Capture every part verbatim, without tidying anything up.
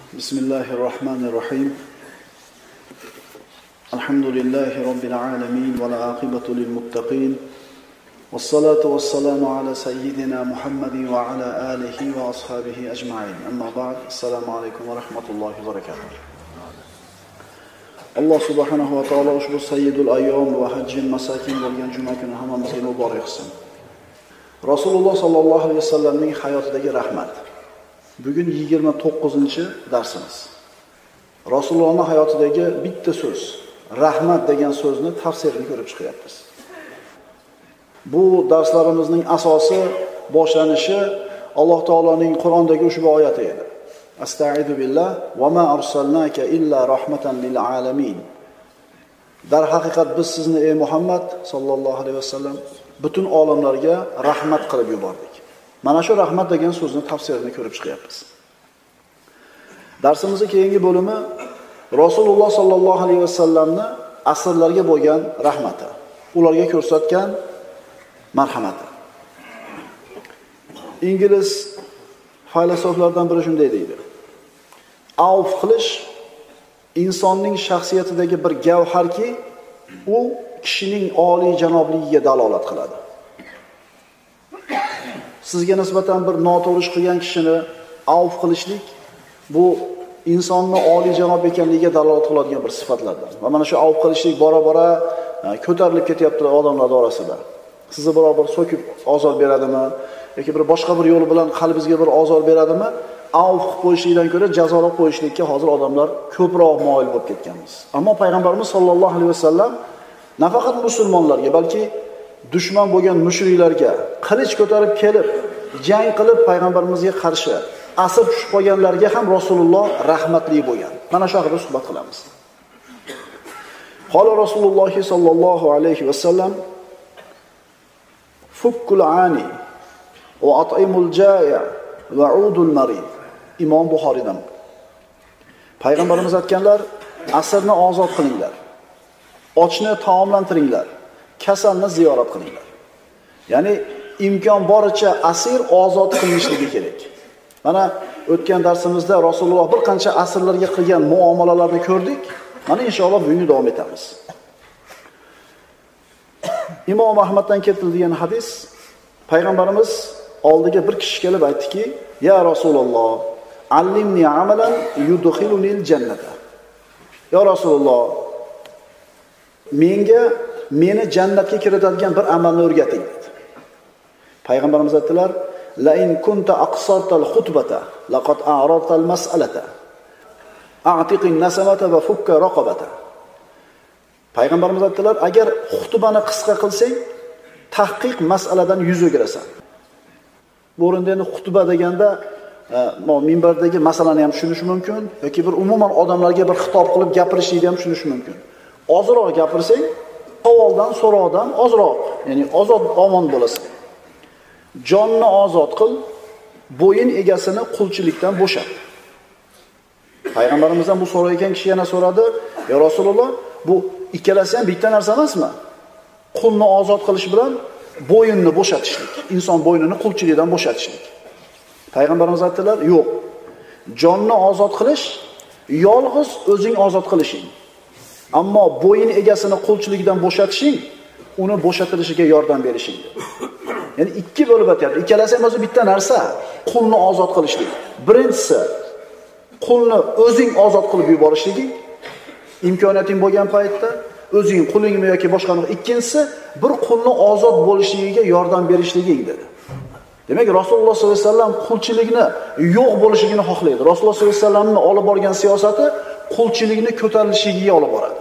Bismillahirrahmanirrahim. Alhamdulillahi Rabbil alamin ve la aqibatu lil muttaqin. Vessalatu vesselamu ala seyyidina Muhammedin ve ala alihi ve ashabihi ecmaîn. Amma ba'd. Esselamu aleyküm ve rahmetullahi ve berekatuh. Allah subhanahu va taolo ushbu sayyidul ayyom va hajjin masakin bo'lgan juma kuni hammamizga muborak qilsin. Rasululloh sallallohu alayhi vasallamning hayotidagi rahmat. Bugun yigirma to'qqizinchi darsimiz. Rasulullohning hayotidagi bitta so'z, rahmat degan so'zni tafsirini ko'rib chiqyapmiz. Bu darslarimizning asosi, boshlanishi Alloh taoloning Qur'ondagi ushbu oyati edi. Astaizu billah va ma arsalnaka illa rahmatan lil alamin. Dar haqiqat biz sizni ey Muhammad sallallohu alayhi vasallam butun olamlarga rahmat qilib yubordik. Mana shu rahmat degan so'zni tafsirini ko'rib chiqyapmiz. Darsimizning keyingi bo'limi Rasululloh sallallohu alayhi vasallamni asrlarga bo'lgan rahmati, ularga ko'rsatgan marhamati. Ingliz filosoflardan biri shunday deydi. Avf qilish insonning shaxsiyatidagi bir gavharki, u kishining oliy janobligiga dalolat qiladi. Sizga nisbatan bir noto'g'ri ish qilgan kishini avf qilishlik bu insonni oliy janob ekanligiga dalolat qiladigan bir sifatlardan. Va mana shu avf qilishlik bora-bora ko'tarilib ketyapti odamlar orasida. Sizni biror bir so'kib ozor beradimi yoki bir boshqa bir yo'l bilan qalbingizga bir ozor beradimi, avf qo'yishlikdan ko'ra jazolab qo'yishlikka hozir odamlar ko'proq moyil bo'lib ketganmiz. Ammo payg'ambarimiz sollallohu alayhi vasallam nafaqat musulmonlarga, balki dushman bo'lgan mushriklarga qilich ko'tarib kelib, jang qilib payg'ambarimizga qarshi asir tushib qolganlarga ham Rasululloh rahmatli bo'lgan. Mana shu haqida suhbat qilamiz. Qala Rasululloh sallallohu alayhi vasallam fukkul ani va at'imul jaya va udul marid. Imom Buxoriydan. Payg'ambarimiz aytganlar, asirni ozod qilinglar. Ochni taomlantiringlar. Kasalni ziyorat qilinglar. Ya'ni imkon boricha asir ozod qilinishligi kerak. Mana o'tgan darsimizda Rasululloh bir qancha asirlarga qilgan muomalalarni ko'rdik. Mana inshaalloh bugun davom etamiz. Imom Ahmaddan keltirilgan hadis, payg'ambarimiz oldiga bir kishi kelib aytdiki, "Ya Rasululloh, allimni amalan yudkhilunil jannata." Ya Rasululloh, menga meni jannatga kiritadigan bir amalni o'rgating dedi. Payg'ambarimiz aytdilar: "La in kunta aqsartal khutbata laqad a'radtal mas'alata. A'tiqin nasamata va fukka raqabata." Payg'ambarimiz aytdilar, agar xutbani qisqa qilsang, tahqiq masaladan yuz o'girasan. Bu o'rinda endi xutba deganda minbardagi masalani ham tushunish mumkin yoki bir umuman odamlarga bir xitob qilib gapirishni ham tushunish mumkin. Ozroq gapirsang, savoldan, so'rovdan ozroq, ya'ni ozod omon bo'lasan. Jonni ozod qil, bo'yin egasini qulchilikdan bo'shat. Payg'ambarimizdan bu so'ragan kishi yana so'radi: "Ya Rasululloh, bu ikkalasi ham bitta narsa emasmi? Qulni ozod qilish bilan bo'yinni bo'shatishlik, inson bo'ynini qulchilikdan bo'shatishlik." Payg'ambarimiz aytdilar: "Yo'q. Jonni ozod qilish yolg'iz o'zing ozod qilishing. Ammo bo'yin egasini qulchilikdan bo'shatishing, uni bo'shatilishiga yordam berishing." Ya'ni ikki bo'lib aytyapti. Ikkalasi ham o'zi bitta narsa, qulni ozod qilishlik. Birinchisi qulni o'zing ozod qilib yuborishliging, imkoniyating bo'lgan paytda o'zing qulingmi yoki boshqani. Ikkinchisi bir qulni ozod bo'lishligiga yordam berishliging dedi. Demak, Rasululloh sollallohu alayhi vasallam qulchilikni yo'q bo'lishligini xohlaydi. Rasululloh sollallohu alayhi vasallamning olib borgan siyosati qulchilikni ko'tarilishiga olib boradi.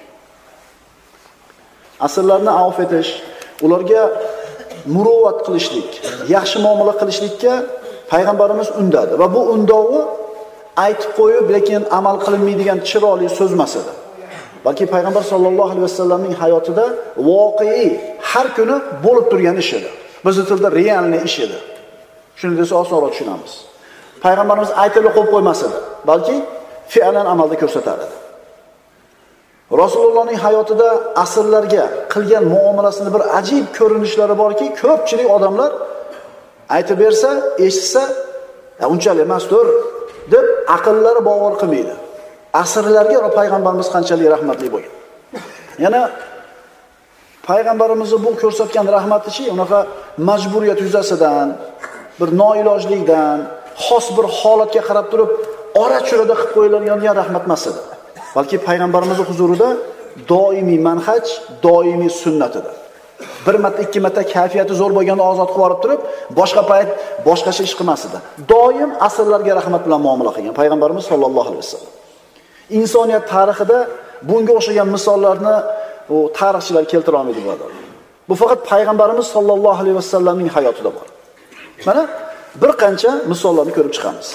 Asirlarni avf etish, ularga muruvvat qilishlik, yaxshi muomala qilishlikka payg'ambarimiz undadi va bu undovi aytib qo'yib, lekin amal qilinmaydigan chiroyli so'z emas edi. Balki payg'ambar sollallohu alayhi vasallamning hayotida voqei har kuni bo'lib turgan ish edi. Bizning tilda realniy ish edi. Shuni desa osonroq tushunamiz. Payg'ambarimiz aytilib qo'yib qo'ymas edi, balki fe'lan amalda ko'rsatar edi. Rasulullohning hayotida asrlarga qilgan muomalasini bir ajib ko'rinishlari borki, ko'pchilik odamlar aytib bersa, eshitsa, unchalik emasdir, deb aqllari bovar qilmaydi. Asrlarga payg'ambarimiz qanchalik rahmatli bo'lgan. Yana payg'ambarimizni bu ko'rsatgan rahmatichi unaqa majburiyat yuzasidan, bir noilojlikdan, xos bir holatga qarab turib, ora-churada qilib qo'yiladigan rahmat emas edi. Balki payg'ambarimizning huzurida doimiy manhaj, doimiy sunnat edi. Bir marta, ikki marta kayfiyati zo'r bo'lganda ozod qilib yuborib turib, boshqa payt boshqacha ish qilmas edi. Doim asrlarga rahmat bilan muomala qilgan payg'ambarimiz sollallohu alayhi vasallam. Insoniyat tarixida bunga o'xshagan misollarni u tarixchilar keltira olmaydi birodarlar. Bu faqat payg'ambarimiz sollallohu alayhi vasallamning hayotida bor. Mana bir qancha misollarni ko'rib chiqamiz.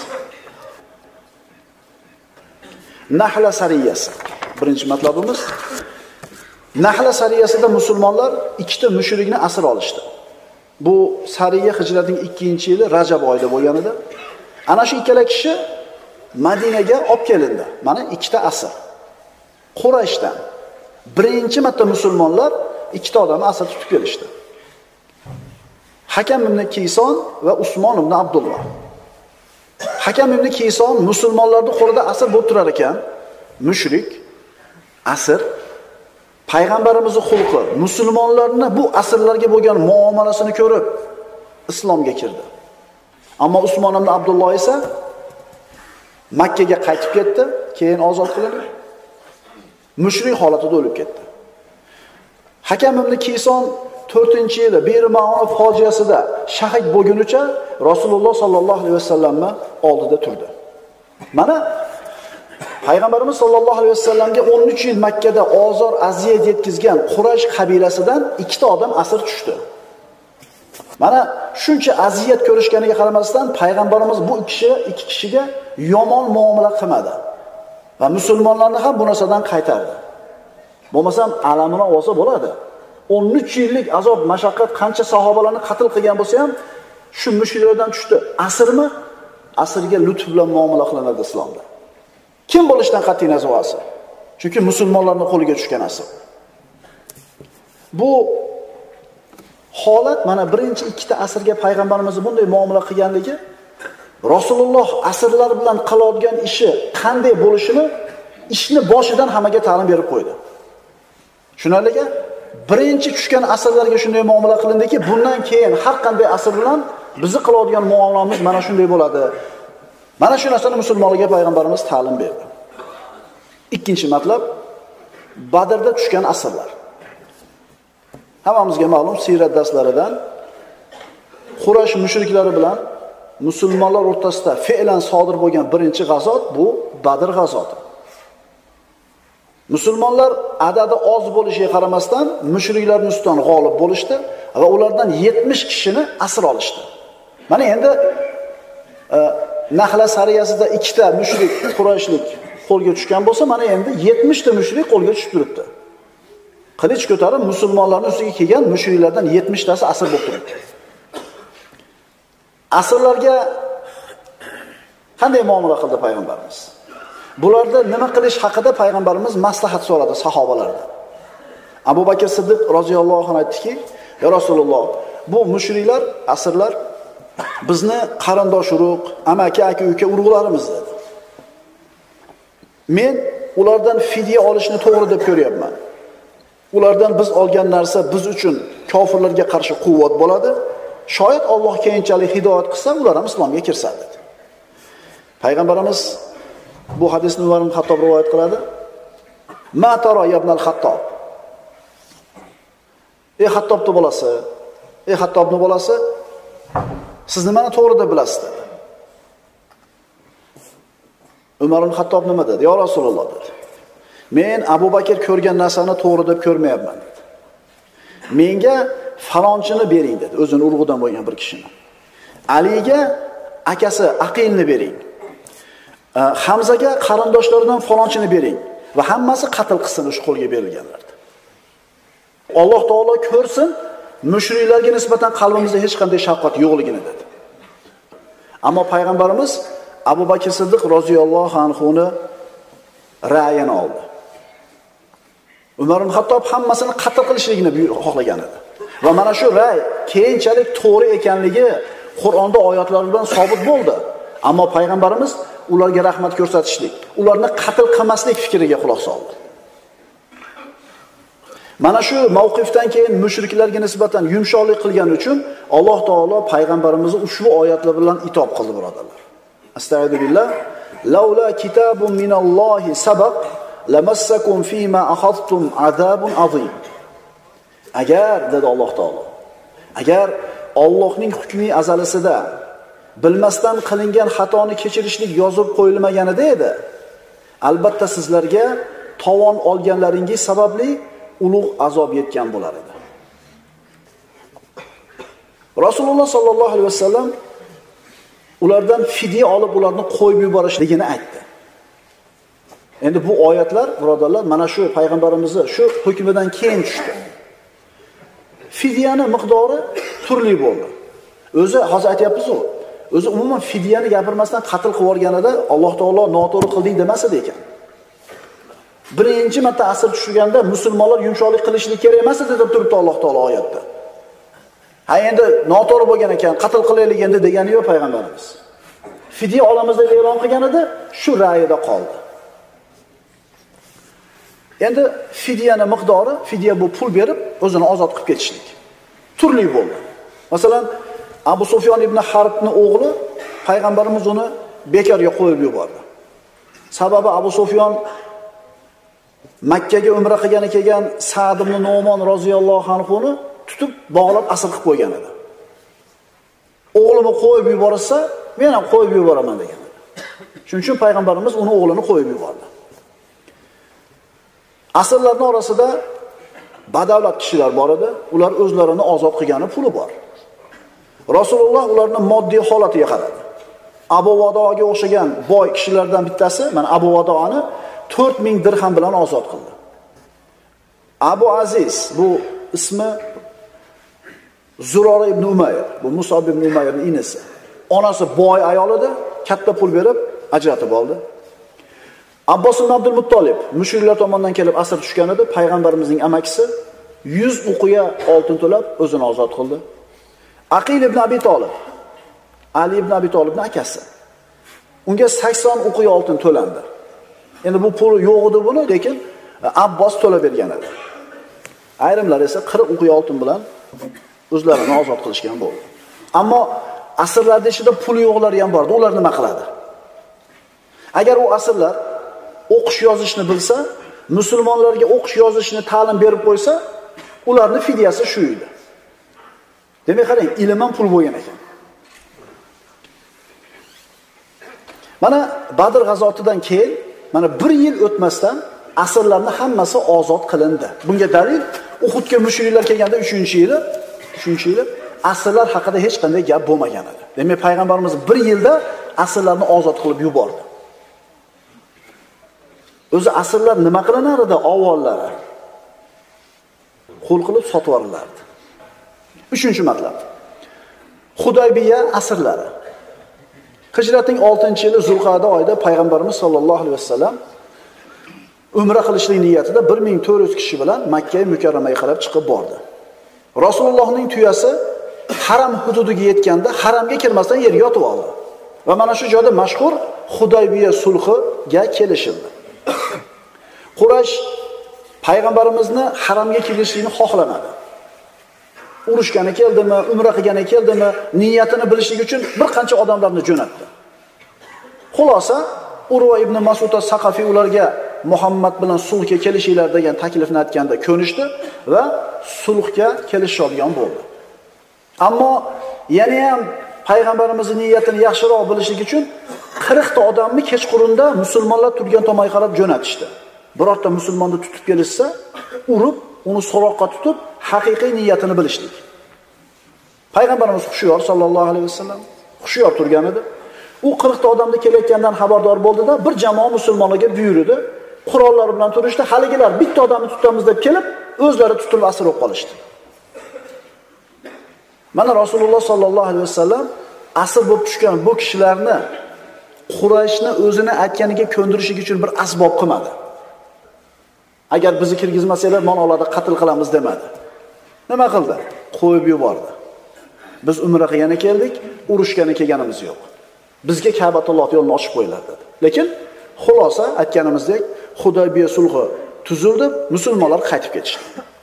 Nahla sariyasi. Birinchi matlabimiz Nahla sariyasida musulmonlar ikkita mushrikni asir olishdi. Bu sariya hijratning ikkinchi yili Rajab oyida bo'lgan edi. Ana shu ikkala kishi Madinaga olib kelindi. Mana ikkita asir. Qurayshdan birinchi marta musulmonlar ikkita odamni asir tutib kelishdi. Hakam ibn Kiyson va Usmon ibn Abdulloh. Hakam ibn Kiyson musulmonlarning qo'lida asir bo'lib turar ekan, mushrik, asir, payg'ambarimizning xulqi, musulmonlarni bu asirlarga bo'lgan muomalasini ko'rib islomga kirdi. Ammo Usmon ibn Abdulloh esa Makkaga qaytib ketdi, keyin ozod qilindi. Mushrik holatida o'lib ketdi. Hakam ibn Kiyson to'rtinchi yili Bir Ma'un fojiasida shahid bo'lgunicha Rasululloh sollallohu alayhi vasallamning oldida turdi. Mana payg'ambarimiz sollallohu alayhi vasallamga o'n uch yil Makkada ozor, aziyat yetkazgan Quraysh qabilasidan ikkita odam asir tushdi. Mana shuncha aziyat ko'rishganiga qaramasdan payg'ambarimiz bu kishi ikki kishiga yomon muomala qilmadi va musulmonlarni ham bu narsadan qaytardi. Bo'lmasam alamini olsa bo'ladi. o'n uch yillik azob, mashaqqat qancha sahobalarni qatl qilgan bo'lsa ham shu mushriklardan tushdi. Asirmi? Asirga lutf bilan muomala qilinadi islomda. Kim bo'lishidan qat'iy nazar asir. Chunki musulmonlarning qo'liga tushgan asir. Bu holat mana birinchi ikkita asrga payg'ambarimiz bunday muomala qilganligi Rasululloh asrlar bilan qiladigan ishi qanday bo'lishini ishni boshidan hammaga ta'lim berib qo'ydi. Shunaliga birinchi tushgan asrlarga shunday muomala qilindiki, bundan keyin har qanday asr bilan bizni qiladigan muomalamiz mana shunday bo'ladi. Mana shu narsani musulmonlarga payg'ambarimiz ta'lim berdi. Ikkinchi matlab Badrda tushgan asrlar. Hammamizga ma'lum siyrat darslaridan Quraysh mushriklari bilan musulmonlar o'rtasida fe'lan sodir bo'lgan birinchi g'azot bu Badr g'azoti. Musulmonlar adadi oz bo'lishiga qaramasdan mushriklarning ustidan g'olib bo'lishdi va ulardan yetmish kishini asir olishdi. Mana endi e, Nahla sariyasida ikkita mushrik Qurayshlik qo'lga tushgan bo'lsa, mana endi yetmish ta mushrik qo'lga tushib turibdi. Qilich ko'tarib musulmonlarning ustiga kelgan mushriklardan yetmish tasi asir bo'lib turibdi. Asirlarga qanday muomala qildi payg'ambarimiz? Bularda nima qilish haqida payg'ambarimiz maslahat so'radi sahobalardan. Abu Bakr Siddiq roziyallohu anhu aytdiki: "Ya Rasululloh, bu mushriklar, asirlar bizni qarindosh urug', amaki, aka, uka urug'larimiz" dedi. Men ulardan fidya olishni to'g'ri deb ko'ryapman. Ulardan biz olgan narsa biz uchun kofirlarga qarshi quvvat bo'ladi. Shoyat Alloh keyinchalik hidoyat qilsa, ular ham islomga kirsa dedi. Payg'ambarimiz bu hadisni Umar ibn Xattob rivoyat qiladi. Ma tara ibn al-Xattob. Ey Xattobning bolasi, ey Xattobning bolasi, siz nimani to'g'ri deb bilasiz dedi. Umar ibn Xattob nima dedi? Ya Rasululloh dedi. Men Abu Bakr ko'rgan narsani to'g'ri deb ko'rmayapman dedi. Menga falonchini bering dedi, o'zining urug'idan bo'lgan bir kishini. Aliga akasi Aqilni bering. Hamzaga qarindoshlaridan falonchini bering va hammasi qatl qilsin o'sha qo'lga berilganlarni. Alloh taolo ko'rsin, mushriklarga nisbatan qalbimizda hech qanday shafqat yo'qligini dedi. Ammo payg'ambarimiz Abu Bakr Siddiq roziyallohu anhu ni ra'yini oldi. Umar ibn Xattob hammasini qatl qilishligini xohlagan edi. Va mana shu ra'y keyinchalik to'g'ri ekanligi Qur'onda oyatlar bilan sobit bo'ldi. Ammo payg'ambarimiz ularga rahmat ko'rsatishlik, ularni qatl qilmaslik fikriga quloq soldi. Mana shu mavqifdan keyin mushriklarga nisbatan yumshoqlik qilgani uchun Alloh taolo payg'ambarimizni ushbu oyatlar bilan itob qildi, birodarlar. Astagfirullah. Laula kitabun minallohi sabaq lamassakum fima akhadtum azabun azim. Agar dedi Alloh taolo, agar Allohning hukmi azalisida bilmasdan qilingan xatoni kechirishlik yozib qo'yilmaganida edi, albatta sizlarga tovon olganlaringiz sababli ulug' azob yetgan bo'lar edi. Rasululloh sallallohu alayhi vasallam ulardan fidya olib ularni qo'yib yuborishligini aytdi. Endi bu oyatlar, birodarlar, mana shu payg'ambarimizning shu hukmidan keyin tushdi. Fidyani miqdori turli bo'ldi. O'zi hozir aytyapmiz-ku, o'zi umuman fidyani gapirmasdan qatl qilib yuborganida Alloh taolo noto'g'ri qilding demasa ekan. Birinchi marta asr tushganda musulmonlar yumshoqlik qilishlik kerak emas deb turibdi Alloh taolo oyatda. Ha endi noto'g'ri bo'lgan ekan, qatl qilaylik endi degani yo'q payg'ambarimiz. Fidya olamiz deb e'lon qilganida shu ra'yida qoldi. Endi fidyani miqdori, fidya bu pul berib o'zini ozod qilib ketishlik. Turli bo'ldi. Masalan, Abu Sufyon ibn Harbning o'g'li payg'ambarimiz uni bekorga qo'yib yubordi. Sababi Abu Sufyon Makka ga umra qilgani kelgan Sa'd ibn Nu'mon roziyallohu anhu ni tutib bog'lab asir qilib qo'ygan edi. O'g'limni qo'yib yuborsa, men ham qo'yib yuboraman degan edi. Shuning uchun payg'ambarimiz uni o'g'lini qo'yib yubordi. Asrlarning orasida badavlat kishilar bor edi, ular o'zlarini ozod qilgani puli bor. Rasululloh ularning moddiy holatiga qaradi. Abu Vadoga o'xshagan boy kishilardan bittasi, mana Abu Vadoni to'rt ming dirham bilan ozod qildi. Abu Aziz, bu ismi Zurora ibn Umayr, bu Musab ibn Umayrning inisi. Onasi boy ayol edi, katta pul berib ajratib oldi. Abbos ibn Abdul Muttolib mushriklar tomonidan kelib asir tushgan edi, payg'ambarimizning amakisi yuz uqiya oltin to'lab o'zini ozod qildi. Aqil ibn Abi Talib, Ali ibn Abi Talibning akasi. Unga sakson uqiya oltin to'landi. Endi bu pul yo'q edi buni, lekin Abbos to'lab bergan edi. Ayrimlar esa qirq uqiya oltin bilan o'zlarini ozod qilishgan bo'ldi. Ammo asrlarda ichida pul yo'qlari ham bor edi. Ular nima qiladi? Agar u asrlar o'qish yozishni bilsa, musulmonlarga o'qish yozishni ta'lim berib qo'ysa, ularning fidyasi shu edi. Demak, qarang, ilm ham pul bo'lgan ekan. Mana Badr g'azotidan keyin, mana bir yil o'tmasdan asrlarning hammasi ozod qilindi. Bunga dalil Uhudga mushriklar kelganda uchinchi yili, uchinchi yili asrlar haqida hech qanday gap bo'lmagan edi. Demak, payg'ambarimiz bir yilda asrlarni ozod qilib yubordi. O'zi asrlar nima qilinar edi avvallari? Qo'l qilib sotib yuborilardi. Uchinchi matlab. Hudaybiya asrlari. Hijratning oltinchi yili Zulqa'da oyida payg'ambarimiz sollallohu alayhi vasallam umra qilishlik niyatida bir ming to'rt yuz kishi bilan Makka mukarramaga qarab chiqib bordi. Rasulullohning tuyasi haram hududiga yetganda haramga kirmasdan yerga yotib oldi. Va mana shu joyda mashhur Hudaybiya sulhiga kelishildi. Quraysh payg'ambarimizni haramga kirishlikni xohlamadi. Urushgani keldimi, umra qilgani keldimi, niyatini bilishlik uchun bir qancha odamlarni jo'natdi. Xulosa, Urva ibn Mas'ud as-Saqafi ularga Muhammad bilan sulhga kelishinglar degan taklifni aytganda ko'nishdi va sulhga kelishadigan bo'ldi. Ammo yana ham payg'ambarimizning niyatini yaxshiroq bilishlik uchun qirq ta odamni kechqurunda musulmonlar turgan tomonga qarab jo'natishdi. Birorta musulmonni tutib kelishsa, urib, uni so'roqqa tutib, haqiqiy niyatini bilishlik. Payg'ambarimiz xushyor sallallohu alayhi vasallam xushyor turgan edi. U qirq ta odamni kelayotgandan xabardor bo'ldi-da, bir jamoa musulmonlarga buyurdi. Qurollari bilan turishdi. Haligilar bitta odamni tutamiz deb kelib, o'zlari tutilib asir bo'lib qolishdi. Mana Rasululloh sallallohu alayhi vasallam asir bo'lib tushgan bu kishilarni Qurayshni o'zini aytganiga ko'ndirish uchun bir asbob qilmadi. Agar bizni kirgizmasanglar, ma'nolarda qatl qilamiz demadi. Nima qildi? Qo'yib yubordi. Biz umra qilgani keldik, urushgani kelganimiz yo'q. Bizga Ka'batulloh yo'lini ochib qo'yiladi dedi. Lekin xulosa aytganimizdek, Hudaybiya sulhi tuzildi, musulmonlar qaytib ketishdi.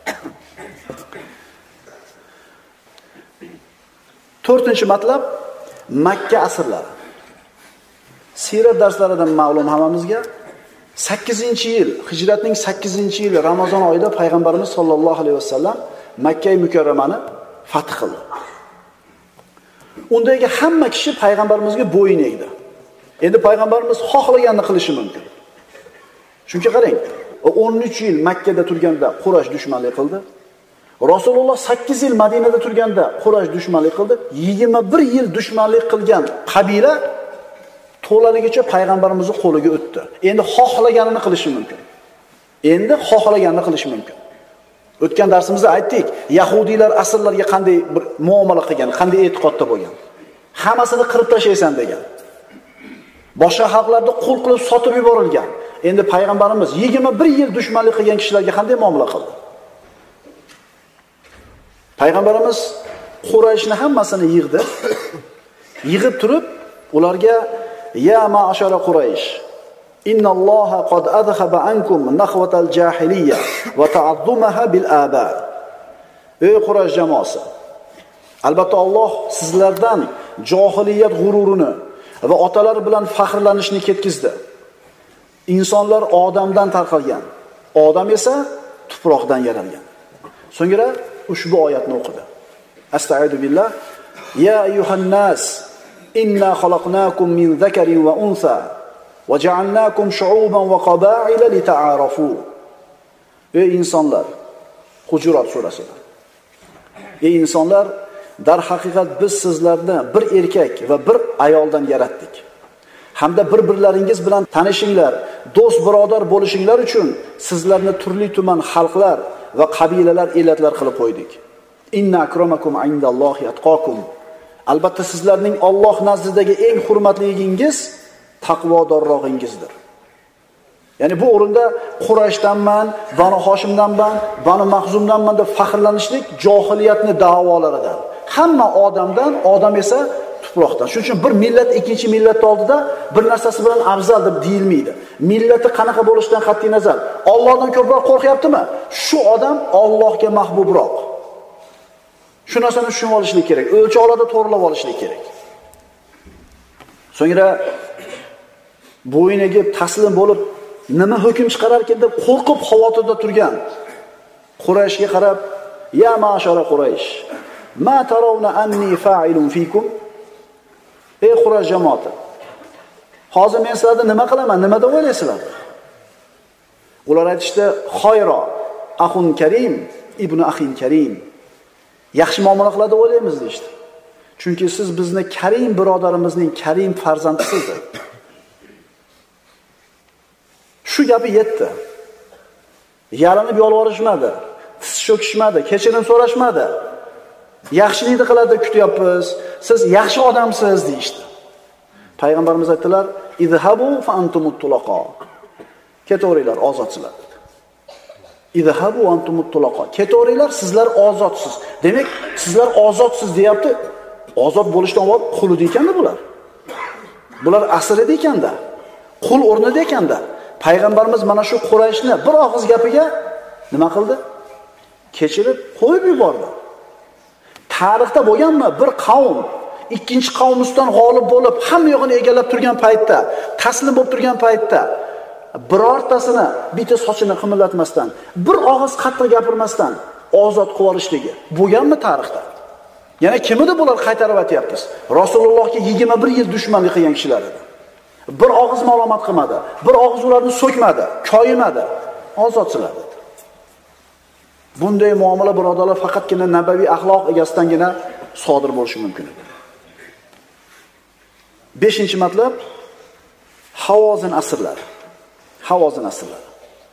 to'rtinchi matlab Makka asrlari. Sirat darslaridan ma'lum hammamizga sakkizinchi yil, hijratning sakkizinchi yili Ramazon oyida payg'ambarimiz sollallohu alayhi vasallam Makka mukarramani fath qildi. Undagi hamma kishi payg'ambarimizga bo'yin egdi. Endi payg'ambarimiz xohlaganini qilishi mumkin. Chunki qarang, o'n uch yil Makka da turganda Quraysh dushmanlik qildi. Rasululloh sakkiz yil Madinada turganda Quraysh dushmanlik qildi. yigirma bir yil dushmanlik qilgan qabila to'laligicha payg'ambarimizning qo'liga o'tdi. Endi xohlaganini qilishi mumkin. Endi xohlaganini qilishi mumkin. O'tgan darsimizda aytdik, Yahudiylar asrlarga qanday bir muomala qilgan, qanday e'tiqodda bo'lgan. Hammasini qirib tashlaysan degan. Boshqa xalqlarni qul qilib sotib yuborilgan. Endi payg'ambarimiz yigirma bir yil dushmanlik qilgan kishilarga qanday muomala qildi? Payg'ambarimiz Qurayshni hammasini yig'di. Yig'ib turib, ularga ya ma'ashara Quraysh, innalloha qad adhaba ankum nahwatal jahiliyya va ta'azzumaha bil aba. Ey Quraysh jamoasi, albatta Alloh sizlardan johiliyat g'ururini va otalar bilan faxrlanishni ketkizdi. Insonlar odamdan tarqalgan, odam esa tuproqdan yaralgan. So'ngra ushbu oyatni o'qidi. Astagfiru billah. Ya ayyuhan nas, inna xalaqnakum min zakarin va unsa va ja'alnakum shu'uban va qaba'ila lita'arafu. Ey insonlar, Hujurat surasida. Ey insonlar, dar haqiqat biz sizlarni bir erkak va bir ayoldan yaratdik. Hamda bir-birlaringiz bilan tanishinglar, do'st birodar bo'lishinglar uchun sizlarni turli tuman xalqlar va qabilalar elatlar qilib qo'ydik. Inna akramakum indallohi atqakum. Albatta sizlarning Alloh nazdidagi eng hurmatligingiz taqvodorrog'ingizdir. Ya'ni bu o'rinda Qurayshdanman, Banu Hoshimdanman, Banu Mahzumdanman deb faxrlanishlik johiliyatni da'volaridan. Hamma odamdan, odam esa tuproqdan. Shuning uchun bir millat ikkinchi millat oldida bir narsasi bilan afzal deb deyilmaydi. Millati qanaqa bo'lishidan qat'iy nazar, Allohdan ko'proq qo'rqyaptimi? Shu odam Allohga mahbubroq. Shu narsani tushunib olishlik kerak. O'lchovlarda to'g'rilab olishlik kerak. So'ngra bo'yniga taslim bo'lib, nima hukm chiqarar ekan deb qo'rqib xavotirda turgan Qurayshga qarab, ya ma'ashara Quraysh, ma tarawna anni fa'ilun fikum? Ey Quraysh jamoati, hozir men sizlarga nima qilaman, nima deb o'ylaysizlar? Ular aytishdi, xoyro, axun karim, ibn axin karim. Yaxshi muomala qiladi o'ylaymiz deydi. Chunki siz bizni karim birodarimizning karim farzandisizlar. Shu gapi yetdi. Yalinib yolvorishmadi, tiz cho'kishmadi, kechirim so'rashmadi. Yaxshilikni qiladi kutyapmiz, siz yaxshi odamsiz deydi. Payg'ambarimiz aytdilar, "Izhabu fa antumut tulaqa." Ketaveringlar, ozodsizlar. "Izhabu wa antumut tulaqa." Ketaveringlar, sizlar ozodsizsiz. Demak, sizlar ozodsizsiz deyapti. Ozod bo'lishdan avval qul edi ekanda bular. Bular asir edi ekanda. Qul o'rnida ekanda. Payg'ambarimiz mana shu Qurayshni bir og'iz gapiga nima qildi? Kechirib qo'yib yubordi. Tarixda bo'lganmi bir qavm ikkinchi qavm ustidan g'olib bo'lib, hamma yo'g'ini egallab turgan paytda, taslim bo'lib turgan paytda birortasini bitta sochini qimillatmasdan, bir og'iz qattiq gapirmasdan ozod qilib olishligi bo'lganmi tarixda? Yana kim edi bular qaytarib aytyapmiz? Rasulullohga yigirma bir yil dushmanlik qilgan kishilar edi. Bir og'iz ma'lumot qilmadi, bir og'iz ularni so'kmadi, koyimadi, ozodsizlar dedi. Bunday muomala birodarlar faqatgina nabaviy axloq egasidangina sodir bo'lishi mumkin edi. beshinchi matlab Havozin asrlari. Havozin asrlari.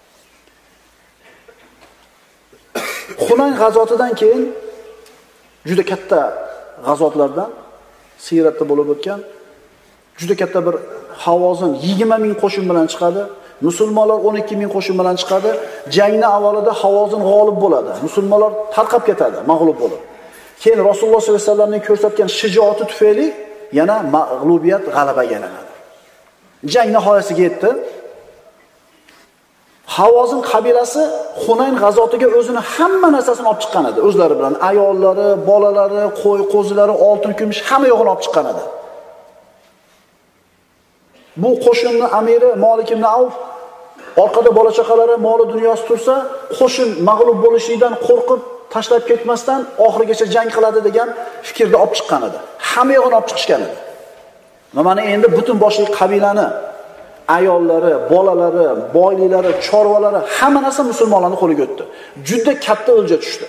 Hunayn g'azotidan keyin juda katta g'azotlardan siyratda bo'lib o'tgan juda katta bir Havozin yigirma ming qo'shin bilan chiqadi. Musulmonlar o'n ikki ming qo'shin bilan chiqadi. Jangning avvalida Havozin g'olib bo'ladi. Musulmonlar tarqab ketadi, mag'lub bo'lib. Keyin Rasululloh sollallohu alayhi vasallamning ko'rsatgan shijoati tufayli yana mag'lubiyat g'alabaga aylanadi. Jang nihoyasiga yetdi. Havozin qabilasi Hunayn g'azotiga o'zini hamma narsasini olib chiqqan edi. O'zlari bilan ayollari, bolalari, qo'y, qo'zilari, oltin, kumush hamma yo'g'ini olib chiqqan edi. Bu qo'shinning amiri Malik ibn Avf orqada bola chaqalari, moli dunyosi tursa, qo'shin mag'lub bo'lishlikdan qo'rqib tashlab ketmasdan oxirigacha jang qiladi degan fikrda olib chiqqan edi. Hamma yo'g'ini olib chiqishgan edi. Mana endi butun boshli qabilani ayollari, bolalari, boyliklari, chorvalari hamma narsa musulmonlarning qo'liga o'tdi. Juda katta o'lja tushdi.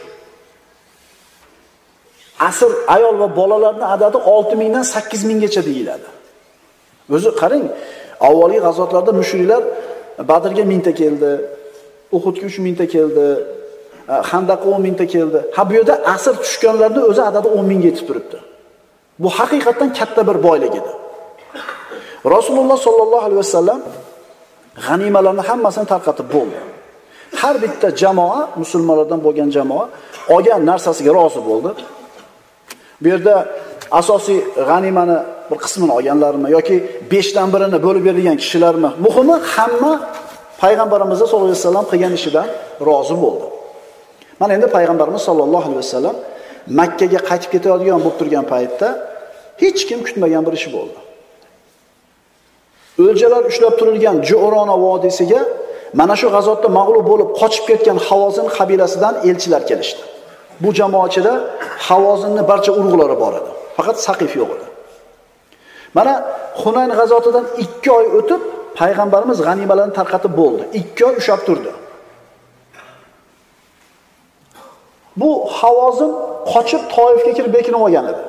Asr ayol va bolalarning adadi olti ming dan sakkiz ming gacha deyiladi. O'zi qarang, avvalgi g'azotlarda mushriklar Badrga mingta keldi, Uhudga uch mingta keldi, Xandaqqa o'n mingta keldi. Ha bu yerda asr tushganlarning o'zi adadi o'n mingga yetib turibdi. Bu haqiqatan katta bir boylik edi. Rasululloh sollallohu alayhi vasallam g'animalarni hammasini tarqatib bo'ldi. Har bitta jamoa, musulmonlardan bo'lgan jamoa olgan narsasiga rozi bo'ldi. Bu yerda asosiy g'animani bir qismini olganlarmi yoki besh dan birini bo'lib berilgan kishilarmi? Muhimi hamma payg'ambarimiz sollallohu alayhi vasallam qilgan ishidan rozi bo'ldi. Mana endi payg'ambarimiz sollallohu alayhi vasallam Makka ga qaytib ketadigan bo'lib turgan paytda hech kim kutmagan bir ish bo'ldi. O'ljalar ushlab turilgan Ju'rona vodiysiga mana shu g'azotda mag'lub bo'lib qochib ketgan Havozin qabilasidan elchilar kelishdi. Bu jamoa ichida Havozinning barcha urug'lari bor edi. Faqat Saqif yo'q edi. Mana Hunayn g'azotidan ikki oy o'tib payg'ambarimiz g'animalarni tarqatib bo'ldi. ikki oy ushab turdi. Bu Havozin qochib Toifga kirib bekinib olgan edi.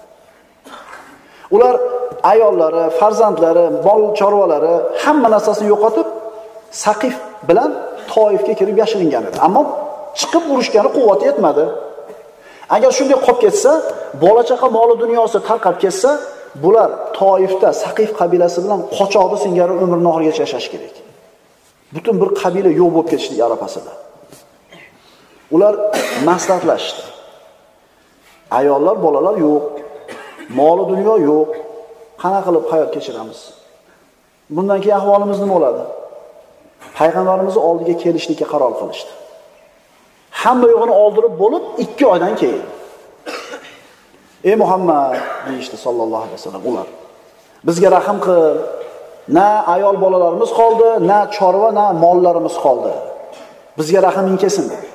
Ular ayollari, farzandlari, bol chorvalari hamma narsasini yo'qotib Saqif bilan Toifga kirib yashiringan edi. Ammo chiqib urushgani quvvati yetmadi. Agar shunday qolib ketsa, bola chaqa moli dunyosi tarqab ketsa, bular Toifda Saqif qabilasi bilan qochoqda singari umrni oxirigacha yashash kerak. Butun bir qabila yo'q bo'lib ketishdi arafasida. Ular maslahatlashdi. Ayollar, bolalar yo'q, moli dunyo yo'q. Qana qilib hayot kechiramiz? Bundan keyin ahvolimiz nima bo'ladi? Payg'ambarimiz oldiga kelishlikka qaror qilishdi. Hamma yo'g'ini oldirib bo'lib ikki oydan keyin ey Muhammad deyishdi sallallohu alayhi vasallam ular. Bizga rahim qil. Na ayol bolalarimiz qoldi, na chorva, na mollarimiz qoldi. Bizga rahming kelsin dedi.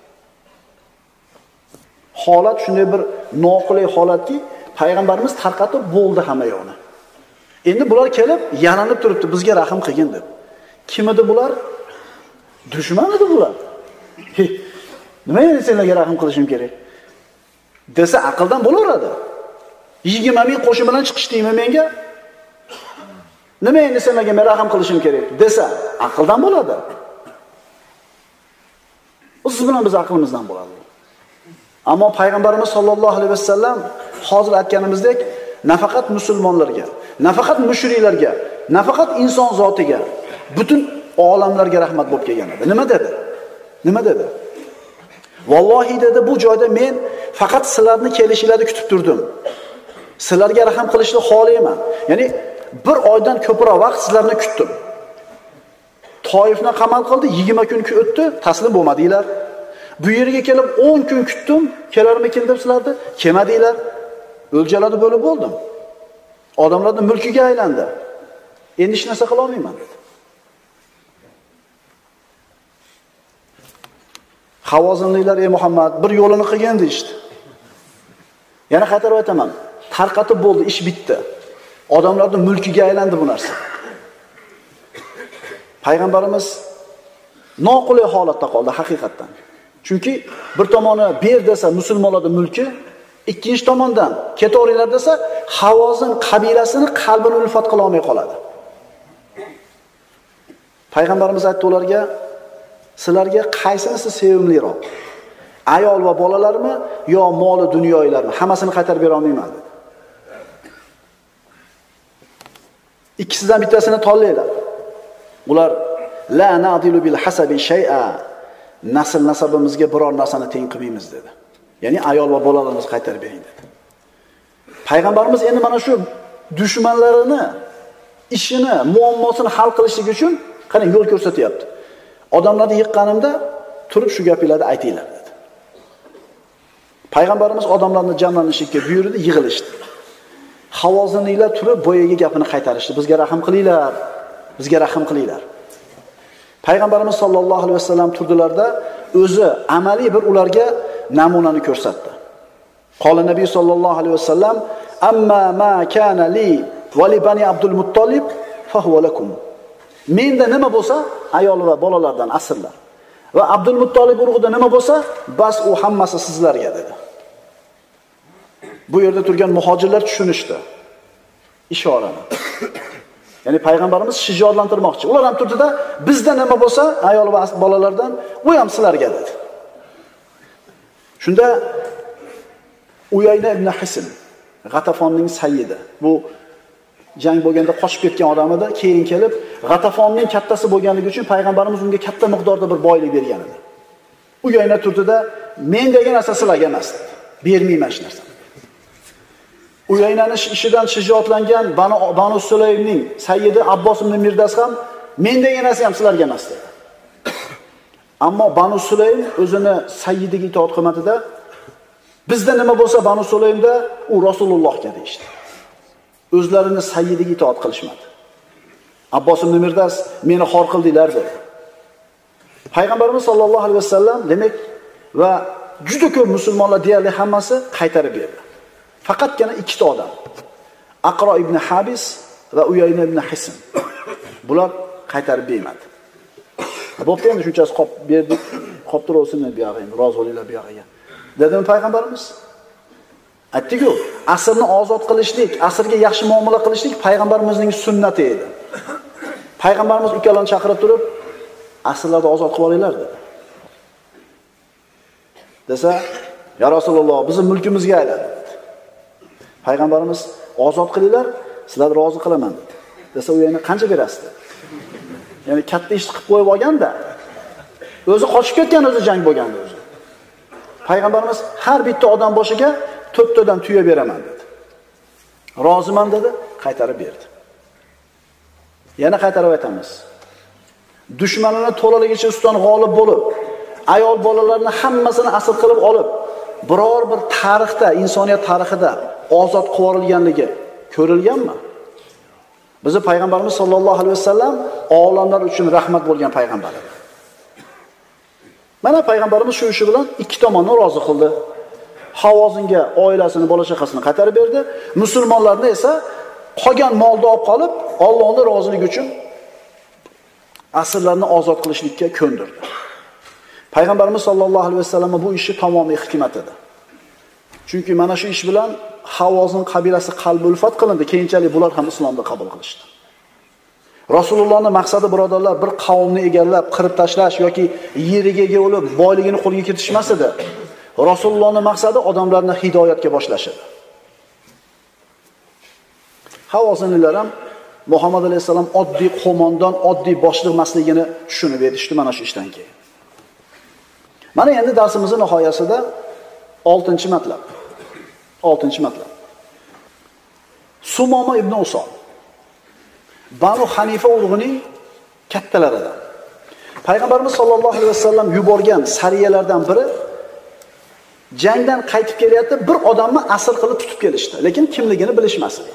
Holat shunday bir noqulay holatki, payg'ambarimiz tarqatib bo'ldi hamma yo'qni. Endi bular kelib yalanib turibdi, bizga rahim qilgin deb. Kim edi bular? Dushman edi bular. Nima endi senlarga rahim qilishim kerak? Desa aqldan bo'laveradi. yigirma ming qo'shin bilan chiqishdingmi menga? Nima endi senlarga men rahim qilishim kerak? Desa aqldan bo'ladi. O siz bilan biz aqlimizdan bo'ladi. Ammo payg'ambarimiz sollallohu alayhi vasallam hozir aytganimizdek, nafaqat musulmonlarga, nafaqat mushriklarga, nafaqat inson zotiga, butun olamlarga rahmat bo'lib kelgan edi. Nima dedi? Nima dedi? Vallohi dedi, bu joyda men faqat sizlarni kelishinglarni kutib turdim. Sizlarga rahim qilishni xohlayman. Ya'ni bir oydan ko'proq vaqt sizlarni kutdim. Toifni qamal qildi, yigirma kun o'tdi, taslim bo'lmadinglar. Bu yerga kelib o'n kun kutdim, kelarmikin deb sizlarni kelmadinglar. O'ljalarni bo'lib bo'ldim. Odamlarning mulkiga aylandi. Endi hech narsa qila olmayman dedi. Havozinliklar ey Muhammad bir yo'lini qilgan deydi. Yana qaytarib aytaman. Tarqatib bo'ldi, ish bitdi. Odamlarning mulkiga aylandi bu narsa. Payg'ambarimiz noqulay holatda qoldi haqiqatan. Chunki bir tomoni ber desa musulmonlarning mulki, ikkinchi tomondan ketaveringlar desa Havozin qabilasini qalbini ulfat qila olmay qoladi. Payg'ambarimiz aytdi ularga, sizlarga qaysinisi sevimliroq? Ayol va bolalarmi yo moli dunyolarmi? Hammasini qaytarib bera olmayman dedi. Ikkisidan bittasini tanlaylar. Ular la nadilu bil hasabi shay'a. Nasl nasabimizga biror narsani teng qilmaymiz dedi. Ya'ni ayol va bolalarimizni qaytarib bering dedi. Payg'ambarimiz endi mana shu dushmanlarini ishini, muammosini hal qilishlik uchun qani yo'l ko'rsatyapti. Odamlarni yiqqanimda turib shu gaplarni aytinglar dedi. Payg'ambarimiz odamlarni jamlanishga buyurdi, yig'ilishdi. Havozinliklar turib boyaga gapini qaytarishdi. Bizga rahim qilinglar, bizga rahim qilinglar. Payg'ambarimiz sollallohu alayhi vasallam turdilarda o'zi amaliy bir ularga namunani ko'rsatdi. Qala Nabiy sollallohu alayhi vasallam: "Amma ma kana li va li bani Abdul Muttolib fa huwa lakum." Menda nima bo'lsa, ayol va bolalardan asrlar. Va Abdul Muttolib urug'ida nima bo'lsa, bas u hammasi sizlarga dedi. Bu yerda turgan muhojirlar tushunishdi ishorani. Ya'ni payg'ambarimiz shijoatlantirmoqchi. Ular ham turdida, bizda nima bo'lsa, ayol va bolalardan u ham sizlarga dedi. Shunda Uyayna ibn Hisn, G'atafonning sayyidi. Bu jang bo'lganda qochib ketgan odam edi. Keyin kelib, G'atafonning kattasi bo'lganligi uchun payg'ambarimiz unga katta miqdorda bir boylik bergan edi. Uyayna turdida, men degan narsa sizlarga emas dedi. Bermayman hech narsa. Uyaynaning ishidan shijoatlangan Banu Banu Sulaymning sayyidi Abbos ibn Mirdas ham men degan narsa ham sizlarga emas dedi. Ammo Banu Sulaym o'zini sayyidiga itoat qilmadida, bizda nima bo'lsa Banu Sulaymda u Rasulullohga deydi. O'zlarini sayyidiga itoat qilishmadi. Abbos ibn Mirdas meni xor qildinglar dedi. Payg'ambarimiz sollallohu alayhi vasallam demak va juda ko'p musulmonlar deyarli hammasi qaytarib berdi. Faqatgina ikkita odam, Aqro ibn Habis va Uyayna ibn Hisn. Bular qaytarib bermadi. Bo'pti, endi shunchasi qop berdik, qop turolsin bu yoqqa, endi rozi bo'linglar bu yoqqa. Dedimi payg'ambarimiz? Aytdik-ku, asrni ozod qilishlik, asrga yaxshi muomala qilishlik payg'ambarimizning sunnati edi. Payg'ambarimiz ikkalani chaqirib turib, asrlarni ozod qilib olinglar dedi. Desa, "Ya Rasululloh, bizning mulkimizga aylandi." Payg'ambarimiz ozod qilinglar, sizlarni rozi qilaman dedi. Desa, u yana qancha berasiz dedi. Ya'ni katta ish qilib qo'yib olganda, o'zi qochib ketgan, o'zi jang bo'lganda o'zi. Payg'ambarimiz har bitta odam boshiga to'rttadan tuya beraman dedi. Roziman dedi, qaytarib berdi. Yana qaytarib aytamiz. Dushmanini to'laligicha ustidan g'olib bo'lib, ayol bolalarni hammasini asir qilib olib, biror bir tarixda, insoniyat tarixida ozod qilib yuborilganligi ko'rilganmi? Bizi payg'ambarimiz sollallohu alayhi vasallam olamlar uchun rahmat bo'lgan payg'ambar edi. Mana payg'ambarimiz shu ishi bilan ikki tomonni rozi qildi. Havozinga oilasini, bola chaqasini qaytarib berdi. Musulmonlarni esa qolgan molni olib qolib, Allohning roziligi uchun asrlarni ozod qilishlikka ko'ndirdi. Payg'ambarimiz sollallohu alayhi vasallam bu ishi tamomiy hikmat edi. Chunki mana shu ish bilan Havozin qabilasi qalbi ulfat qilindi. Keyinchalik bular ham islomni qabul qilishdi. Rasulullohning maqsadi birodarlar bir qavmni egallab, qirib tashlash yoki yeriga ega bo'lib, boyligini qo'lga kiritishmas edi. Rasulullohning maqsadi odamlarni hidoyatga boshlash edi. Havozinlar ham Muhammad alayhisalom oddiy qo'mondon, oddiy boshliq emasligini tushunib yetishdi mana shu ishdan keyin. Mana endi darsimizning nihoyasida oltinchi matlab. oltinchi matlab. Sumoma ibn Usol. Banu Hanifa urug'ining kattalaridan. Payg'ambarimiz sollallohu alayhi vasallam yuborgan sariyalardan biri jangdan qaytib kelyapti, bir odamni asir qilib tutib kelishdi, lekin kimligini bilishmasdi.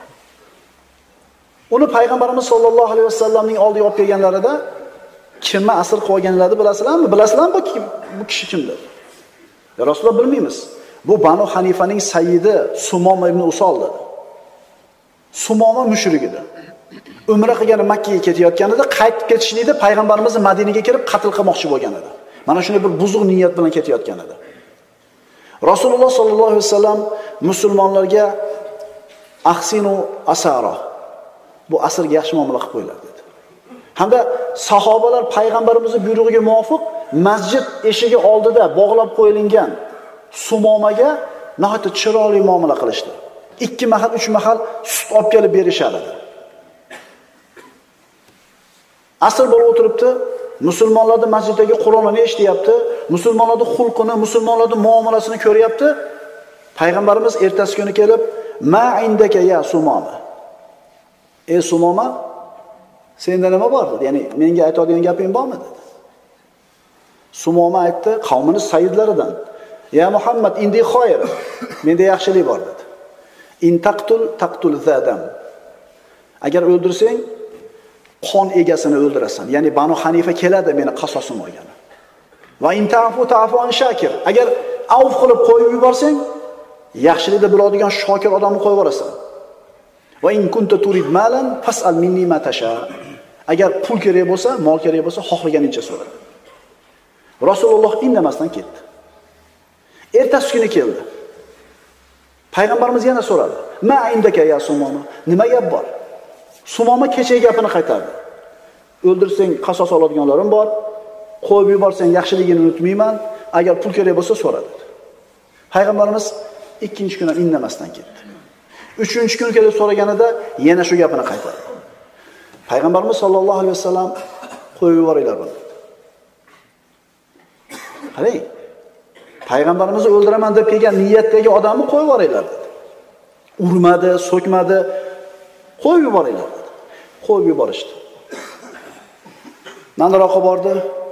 Uni payg'ambarimiz sollallohu alayhi vasallamning oldiga olib kelganlarida kimni asir qilib olganlarini bilasizlarmi? Bilasizlarmi bu kim? Bu kishi kimdir? Ya Rasululloh bilmaymiz. Bu Banu Hanifaning sayyidi Sumoma ibn Usol dedi. Sumoma mushrik edi. Umra qilgan Makkaga ketayotganida qaytib ketishlikda payg'ambarimizni Madinaga kirib qatl qilmoqchi bo'lgan edi. Mana shunday bir buzuq niyat bilan ketayotgan edi. Rasululloh sollallohu alayhi vasallam musulmonlarga ahsinu asara, bu asrga yaxshi muomala qilib qo'yinglar dedi. Hamda sahobalar payg'ambarimizning buyrug'iga muvofiq masjid eshigi oldida bog'lab qo'yilgan Sumomaga nihoyat chiroyli muomala qilishdi. Ikki mahal, uch mahal sut olib kelib berishadi. Asr bo'lib o'tiribdi, musulmonlarning masjiddagi Qur'onni eshityapti, musulmonlarning xulqini, musulmonlarning muomalasini ko'ryapti. Payg'ambarimiz ertasi kuni kelib, "Ma indaka ya Sumoma." Ey Sumoma, senda nima bor dedi? Ya'ni menga aytadigan gaping bormi dedi. Sumoma aytdi, qavmini sayyidlaridan: "Ya Muhammad, indi xoyr. Menda yaxshilik bor" dedi. "In taqtul taqtul zadam." Agar o'ldirsang, qon egasini o'ldirasan. Ya'ni Banu Hanifa keladi meni qasosim olgani. Va in ta'fu ta'fu an shakir. Agar avf qilib qo'yib yuborsang, yaxshilikda bo'ladigan shokir odamni qo'yib yuborasan. Va in kunta turid malan fas'al minni ma tasha. Agar pul kerak bo'lsa, mol kerak bo'lsa, xohlaganingcha so'ra. Rasululloh indamasdan ketdi. Ertasi kuni keldi. Payg'ambarimiz yana so'radi: "Ma indaka ya Sumoma?" Nima gap bor? Sumoma kechagi gapini qaytardi. "O'ldirsang qasos oladiganlarim bor. Qo'yib yuborsang yaxshiligini unutmayman. Agar pul kerak bo'lsa so'ra" dedi. Payg'ambarimiz ikkinchi kun ham indamasdan ketdi. Uchinchi kun kelib so'raganida yana shu gapini qaytardi. Payg'ambarimiz sollallohu alayhi vasallam qo'yib yuboringlar buni. Qarang. Payg'ambarimizni o'ldiraman deb kelgan niyatdagi odamni qo'yib yuboringlar dedi. Urmadi, so'kmadi, qo'yib yuboringlar dedi. Qo'yib yuborishdi. Nariroqqa bordi.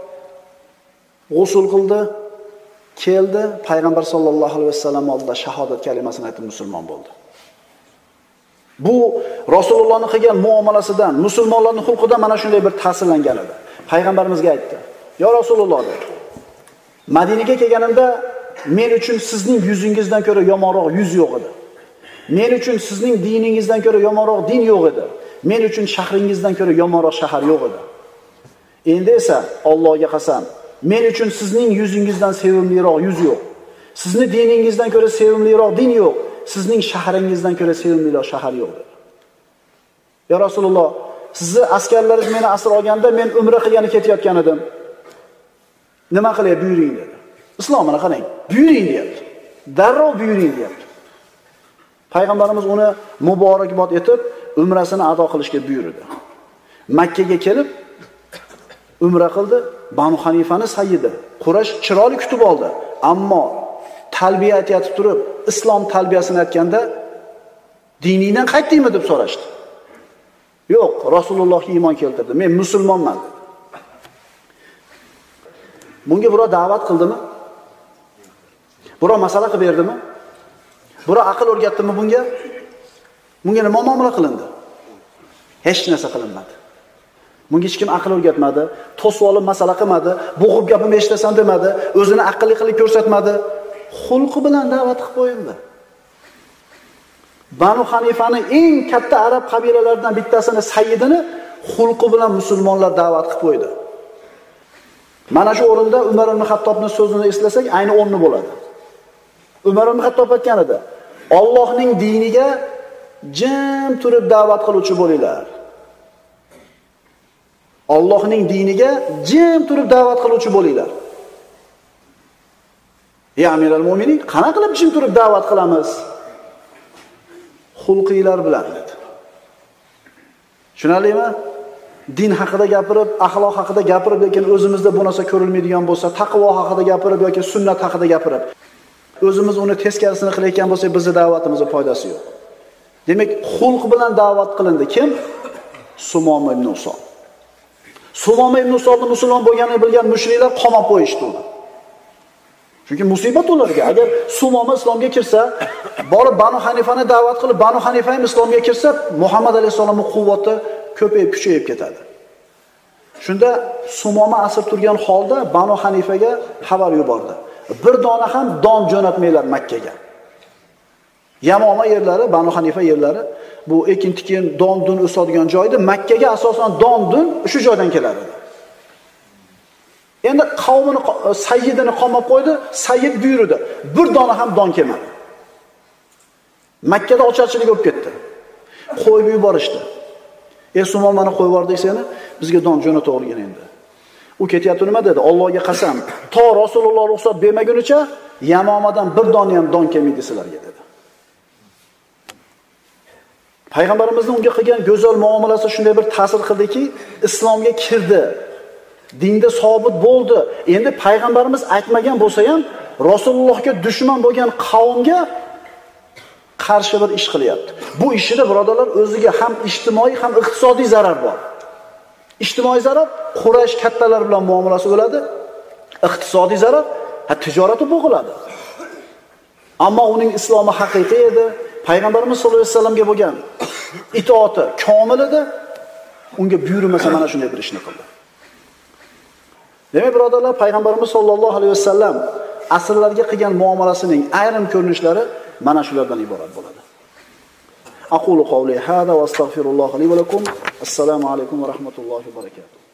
G'usl qildi, keldi, payg'ambar sollallohu alayhi vasallam oldida shahodat kalimasini aytib musulmon bo'ldi. Bu Rasulullohning qilgan muomalasidan, musulmonlarning xulqidan mana shunday bir ta'sirlangan edi. Payg'ambarimizga aytdi: "Ya Rasululloh, Madinaga kelganimda men uchun sizning yuzingizdan ko'ra yomonroq yuz yo'q edi. Men uchun sizning diningizdan ko'ra yomonroq din yo'q edi. Men uchun shahringizdan ko'ra yomonroq shahar yo'q edi. Endi esa Allohga qasam, men uchun sizning yuzingizdan sevimliroq yuz yo'q. Sizning diningizdan ko'ra sevimliroq din yo'q. Sizning shahringizdan ko'ra sevimliroq shahar yo'q" dedi. "Ya Rasululloh, sizni askarlaringiz meni asir olganda men umra qilgani ketayotgan edim. Nima qilay buyuring" dedi. Islomini qarang, buyuring deyapti. Darrov buyuring deyapti. Payg'ambarimiz uni muborakbod etib, umrasini ado qilishga buyurdi. Makka ga kelib umra qildi. Banu Hanifani sayyidi. Quraysh chiroyli kutib oldi. Ammo talbiya aytib turib, islom talbiyasini aytganda diningdan qaytdingmi deb so'rashdi. "Yo'q, Rasulullohga iymon keltirdi. Men musulmonman" dedi. Bunga birov da'vat qildimi? Birov masala qilib berdimi? Birov aql o'rgatdimi bunga? Bunga nima muomala qilindi? Hech narsa qilinmadi. Bunga hech kim aql o'rgatmadi, to'sib olib masala qilmadi, bo'g'ib gapimni eshitasan demadi, o'zini aqlli qilib ko'rsatmadi. Xulqi bilan da'vat qilib qo'yildi. Banu Hanifani eng katta arab qabilalaridan bittasini sayyidini xulqi bilan musulmonlar da'vat qilib qo'ydi. Mana shu o'rinda Umar ibn Xattobning so'zini eslasak, ayni o'rni bo'ladi. Umar ibn Xattob aytgan edi: "Allohning diniga jim turib da'vat qiluvchi bo'linglar. Allohning diniga jim turib da'vat qiluvchi bo'linglar." Ya Amiral Mu'minin, qana qilib jim turib da'vat qilamiz? Xulqiylar bilan dedi. Tushunarlimi? Din haqida gapirib, axloq haqida gapirib, lekin o'zimizda bu narsa ko'rilmaydigan bo'lsa, taqvo haqida gapirib yoki sunnat haqida gapirib, o'zimiz uni teskarisini qilayotgan bo'lsak, bizning da'vatimizga foydasi yo'q. Demak, xulq bilan da'vat qilindi. Kim? Sumoma ibn Usol. Sumoma ibn Usolning musulmon bo'lganini bilgan mushriklar qamab qo'yishdi uni. Chunki musibat ularga. Agar Sumoma islomga kirsa, borib Banu Hanifani da'vat qilib, Banu Hanifa ham islomga kirsa, Muhammad alayhisolamning quvvati ko'payib, kuchayib ketadi. Shunda Sumoma asir turgan holda Banu Hanifaga xabar yubordi. Bir dona ham don jo'natmanglar Makka ga. Yamoma yerlari, Banu Hanifa yerlari, bu ekin-tikin, don-dun o'sadigan joyda, Makka ga asosan don-dun shu joydan kelar edi. Endi qavmini sayyidini qamab qo'ydi, sayyid buyurdi. Bir dona ham don kelmadi. Makka da ocharchilik bo'lib ketdi. Qo'yib yuborishdi. "Ey Sumomani qo'yib yubordik seni, bizga don jo'nata olgin endi." U ketyapti, nima dedi? "Allohga qasam, to Rasululloh ruxsat bermagunicha Yamomadan bir dona ham don kelmaydi sizlarga" dedi. Payg'ambarimizning unga qilgan go'zal muomalasi shunday bir ta'sir qildiki, islomga kirdi. Dinda sobit bo'ldi. Endi payg'ambarimiz aytmagan bo'lsa ham, Rasulullohga dushman bo'lgan qavmga qarshi bir ish qilyapti. Bu ishida birodarlar o'ziga ham ijtimoiy ham iqtisodiy zarar bor. Ijtimoiy zarar Quraysh kattalar bilan muomalasi bo'ladi. Iqtisodiy zarar ha tijorati bo'g'iladi. Ammo uning islomi haqiqiy edi. Payg'ambarimiz sollallohu alayhi vasallamga bo'lgan itoati komil edi. Unga buyurmasa mana shunday bir ishni qildi. Demak, birodarlar, payg'ambarimiz sollallohu alayhi vasallam asrlarga qilgan muomalasining ayrim ko'rinishlari mana shulardan iborat bo'ladi. Aqulu qawli hada va astagfirulloh li va lakum. Assalomu alaykum va rahmatullohi va barakatuh.